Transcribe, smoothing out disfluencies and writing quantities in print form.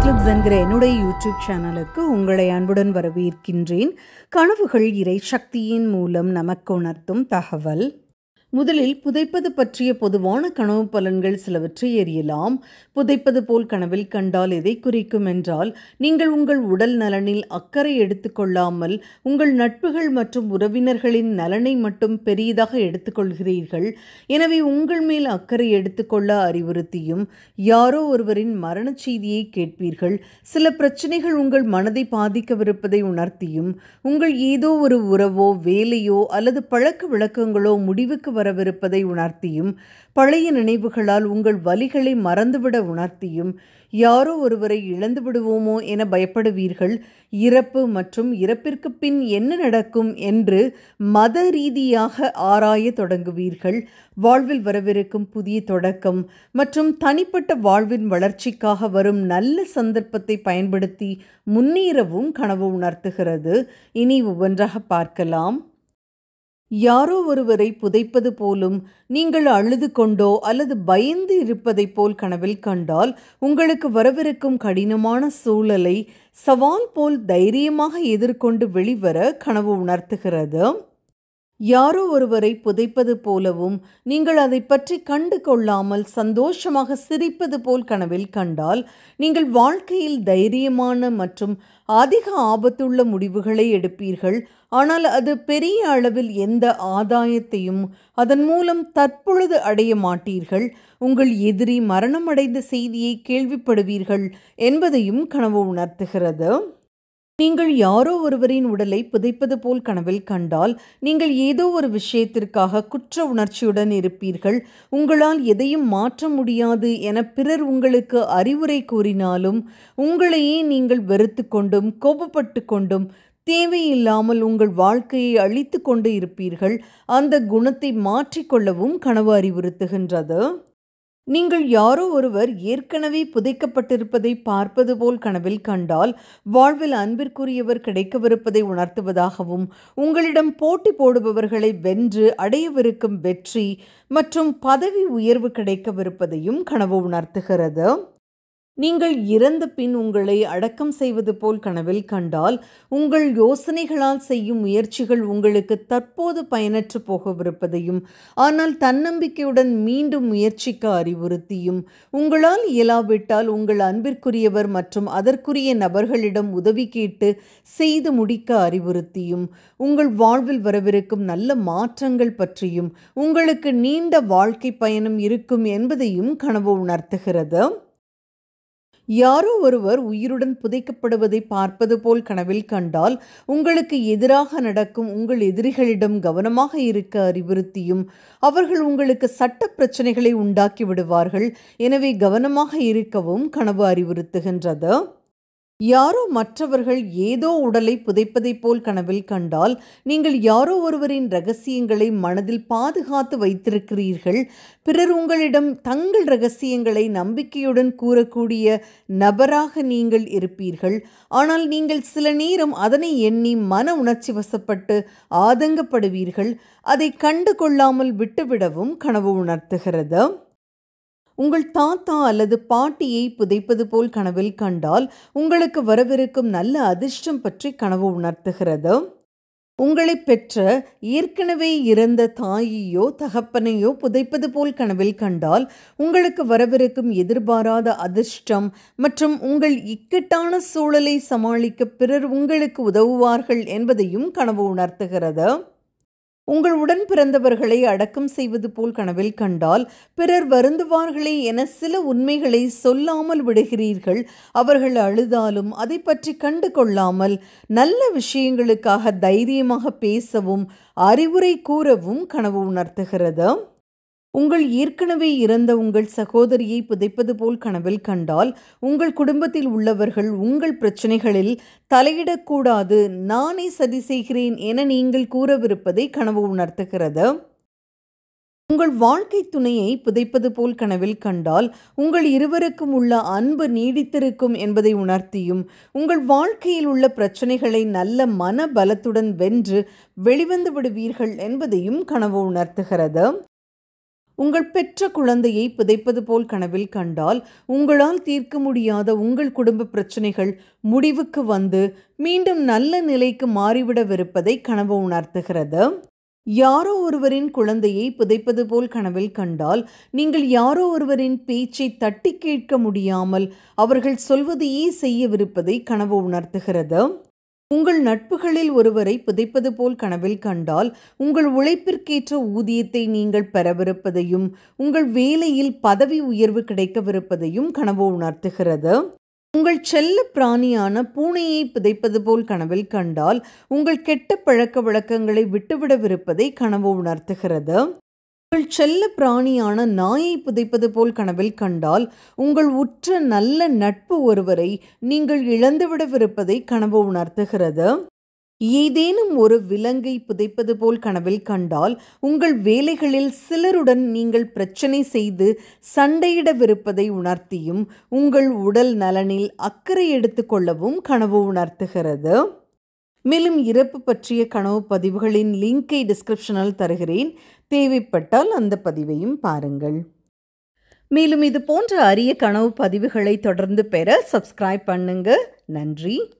Clips என்கிற என்னுடைய YouTube சேனலுக்கு உங்களை அன்புடன் வரவேற்கின்றேன். கனவுகள் இறை சக்தியின் மூலம் நமக்கு உணர்த்தும் தகவல். முதலில் புதைப்பது பற்றிய பொதுவான கனவு பலன்கள் சிலவற்றை அறியலாம். புதைப்பது போல் கனவில் கண்டால் எதை குறிக்கும் என்றால், நீங்கள் உங்கள் உடல் நலனில் அக்கறை எடுத்துக்கொள்ளாமல் உங்கள் நட்புகள் மற்றும் உறவினர்களின் நலனை மட்டும் பெரியதாக எடுத்துக்கொள்கிறீர்கள். எனவே உங்கள் மேல் அக்கறை எடுத்துக்கொள்ள அறிவுறுத்தியும் யாரோ ஒருவரின் மரண செய்தியை கேட்பீர்கள். சில பிரச்சனைகள் உங்கள் மனதை பாதிக்கவிருப்பதை உணர்த்தியும், உங்கள் ஏதோ ஒரு உறவோ வேலையோ அல்லது பழக்க வழக்கங்களோ முடிவுக்கு வரவிருப்பதை உணர்த்தியும், பழைய நினைவுகளால் உங்கள் வலிகளை மறந்துவிட உணர்த்தியும், யாரோ ஒருவரை இழந்து விடுவோமோ என பயப்படுவீர்கள். இறப்பு மற்றும் இறப்பிற்கு பின் என்ன நடக்கும் என்று மத ரீதியாக ஆராய தொடங்குவீர்கள். வாழ்வில் வரவிருக்கும் புதிய தொடக்கம் மற்றும் தனிப்பட்ட வாழ்வின் வளர்ச்சிக்காக வரும் நல்ல சந்தர்ப்பத்தை பயன்படுத்தி முன்னேறவும் கனவு உணர்த்துகிறது. இனி ஒவ்வொன்றாக பார்க்கலாம். யாரோ ஒருவரை புதைப்பது போலும் நீங்கள் அழுது கொண்டோ அல்லது பயந்து இருப்பதை போல் கனவில் கண்டால், உங்களுக்கு வரவிருக்கும் கடினமான சூழலை சவால் போல் தைரியமாக எதிர்கொண்டு வெளிவர கனவு உணர்த்துகிறது. யாரோ ஒருவரை புதைப்பது போலவும் நீங்கள் அதை பற்றி கண்டு கொள்ளாமல் சந்தோஷமாக சிரிப்பது போல் கனவில் கண்டால், நீங்கள் வாழ்க்கையில் தைரியமான மற்றும் அதிக ஆபத்துள்ள முடிவுகளை எடுப்பீர்கள். ஆனால் அது பெரிய அளவில் எந்த ஆதாயத்தையும் அதன் மூலம் தற்பொழுது அடைய மாட்டீர்கள். உங்கள் எதிரி மரணமடைந்த செய்தியை கேள்விப்படுவீர்கள் என்பதையும் கனவு உணர்த்துகிறது. நீங்கள் யாரோ ஒருவரின் உடலை புதைப்பது போல் கனவில் கண்டால், நீங்கள் ஏதோ ஒரு விஷயத்திற்காக குற்ற உணர்ச்சியுடன் இருப்பீர்கள். உங்களால் எதையும் மாற்ற முடியாது என பிறர் உங்களுக்கு அறிவுரை கூறினாலும், உங்களையே நீங்கள் வெறுத்து கொண்டும் கோபப்பட்டு கொண்டும் தேவையில்லாமல் உங்கள் வாழ்க்கையை அழித்து கொண்டு இருப்பீர்கள். அந்த குணத்தை மாற்றிக்கொள்ளவும் கனவு அறிவுறுத்துகின்றது. நீங்கள் யாரோ ஒருவர் ஏற்கனவே புதைக்கப்பட்டிருப்பதை பார்ப்பது போல் கனவில் கண்டால், வாழ்வில் அன்பிற்குரியவர் கிடைக்கவிருப்பதை உணர்த்துவதாகவும், உங்களிடம் போட்டி போடுபவர்களை வென்று அடையவிருக்கும் வெற்றி மற்றும் பதவி உயர்வு கிடைக்கவிருப்பதையும் கனவு உணர்த்துகிறது. நீங்கள் இறந்த பின் உங்களை அடக்கம் செய்வது போல் கனவில் கண்டால், உங்கள் யோசனைகளால் செய்யும் முயற்சிகள் உங்களுக்கு தற்போது பயனற்று போகவிருப்பதையும், ஆனால் தன்னம்பிக்கையுடன் மீண்டும் முயற்சிக்க அறிவுறுத்தியும், உங்களால் இயலாவிட்டால் உங்கள் அன்பிற்குரியவர் மற்றும் அதற்குரிய நபர்களிடம் உதவி கேட்டு செய்து முடிக்க அறிவுறுத்தியும், உங்கள் வாழ்வில் வரவிருக்கும் நல்ல மாற்றங்கள் பற்றியும், உங்களுக்கு நீண்ட வாழ்க்கை பயணம் இருக்கும் என்பதையும் கனவு உணர்த்துகிறது. யாரோ ஒருவர் உயிருடன் புதைக்கப்படுவதை பார்ப்பது போல் கனவில் கண்டால், உங்களுக்கு எதிராக நடக்கும் உங்கள் எதிரிகளிடம் கவனமாக இருக்க அறிவுறுத்தியும், அவர்கள் உங்களுக்கு சட்ட பிரச்சனைகளை உண்டாக்கி விடுவார்கள். எனவே கவனமாக இருக்கவும் கனவு அறிவுறுத்துகின்றது. யாரோ மற்றவர்கள் ஏதோ உடலை புதைப்பதை போல் கனவில் கண்டால், நீங்கள் யாரோ ஒருவரின் இரகசியங்களை மனதில் பாதுகாத்து வைத்திருக்கிறீர்கள். பிறர் உங்களிடம் தங்கள் இரகசியங்களை நம்பிக்கையுடன் கூறக்கூடிய நபராக நீங்கள் இருப்பீர்கள். ஆனால் நீங்கள் சில நேரம் அதனை எண்ணி மன உணர்ச்சி வசப்பட்டு ஆதங்கப்படுவீர்கள். அதை கண்டு கொள்ளாமல் விட்டுவிடவும் கனவு உணர்த்துகிறது. உங்கள் தாத்தா அல்லது பாட்டியை புதைப்பது போல் கனவில் கண்டால், உங்களுக்கு வரவிருக்கும் நல்ல அதிர்ஷ்டம் பற்றி கனவு உணர்த்துகிறது. உங்களை பெற்ற ஏற்கனவே இறந்த தாயையோ தகப்பனையோ புதைப்பது போல் கனவில் கண்டால், உங்களுக்கு வரவிருக்கும் எதிர்பாராத அதிர்ஷ்டம் மற்றும் உங்கள் இக்கட்டான சூழலை சமாளிக்க பிறர் உங்களுக்கு உதவுவார்கள் என்பதையும் கனவு உணர்த்துகிறது. உங்கள் உடன் பிறந்தவர்களை அடக்கம் செய்வது போல் கனவில் கண்டால், பிறர் வருந்துவார்களே என சில உண்மைகளை சொல்லாமல் விடுகிறீர்கள். அவர்கள் அழுதாலும் அதை பற்றி கண்டு கொள்ளாமல் நல்ல விஷயங்களுக்காக தைரியமாக பேசவும் அறிவுரை கூறவும் கனவு உணர்த்துகிறது. உங்கள் ஏற்கனவே இறந்த உங்கள் சகோதரியை புதைப்பது போல் கனவில் கண்டால், உங்கள் குடும்பத்தில் உள்ளவர்கள் உங்கள் பிரச்சனைகளில் தலையிடக்கூடாது, நானே சரி செய்கிறேன் என நீங்கள் கூறவிருப்பதை கனவு உணர்த்துகிறது. உங்கள் வாழ்க்கை துணையை புதைப்பது போல் கனவில் கண்டால், உங்கள் இருவருக்கும் உள்ள அன்பு நீடித்திருக்கும் என்பதை உணர்த்தியும், உங்கள் வாழ்க்கையில் உள்ள பிரச்சனைகளை நல்ல மன பலத்துடன் வென்று வெளிவந்து விடுவீர்கள் என்பதையும் கனவு உணர்த்துகிறது. உங்கள் பெற்ற குழந்தையை புதைப்பது போல் கனவில் கண்டால் உங்களால் தீர்க்க முடியாத உங்கள் குடும்ப பிரச்சனைகள் முடிவுக்கு வந்து மீண்டும் நல்ல நிலைக்கு மாறிவிடவிருப்பதை கனவு உணர்த்துகிறது. யாரோ ஒருவரின் குழந்தையை புதைப்பது போல் கனவில் கண்டால் நீங்கள் யாரோ ஒருவரின் பேச்சை தட்டி கேட்க முடியாமல் அவர்கள் சொல்வதையே செய்யவிருப்பதை கனவு உணர்த்துகிறது. உங்கள் நட்புகளில் ஒருவரை புதைப்பது போல் கனவில் கண்டால் உங்கள் உழைப்பிற்கேற்ற ஊதியத்தை நீங்கள் பெறவிருப்பதையும் உங்கள் வேலையில் பதவி உயர்வு கிடைக்கவிருப்பதையும் கனவு உணர்த்துகிறது. உங்கள் செல்ல பிராணியான பூனையை புதைப்பது போல் கனவில் கண்டால் உங்கள் கெட்ட பழக்க வழக்கங்களை விட்டுவிடவிருப்பதை கனவு உணர்த்துகிறது. உங்கள் செல்ல பிராணியான நாயை புதைப்பது போல் கனவில் கண்டால் உங்கள் உற்ற நல்ல நட்பு ஒருவரை நீங்கள் இழந்துவிடவிருப்பதை கனவு உணர்த்துகிறது. ஏதேனும் ஒரு விலங்கை புதைப்பது போல் கனவில் கண்டால் உங்கள் வேலைகளில் சிலருடன் நீங்கள் பிரச்சனை செய்து சண்டையிடவிருப்பதை உணர்த்தியும் உங்கள் உடல் நலனில் அக்கறை எடுத்துக்கொள்ளவும் கனவு உணர்த்துகிறது. மேலும் இறப்பு பற்றிய கனவு பதிவுகளின் லிங்கை டிஸ்கிரிப்ஷனில் தருகிறேன். தேவைப்பட்டால் அந்த பதிவையும் பாருங்கள். மேலும் இது போன்ற அரிய கனவு பதிவுகளை தொடர்ந்து பெற சப்ஸ்கிரைப் பண்ணுங்க. நன்றி.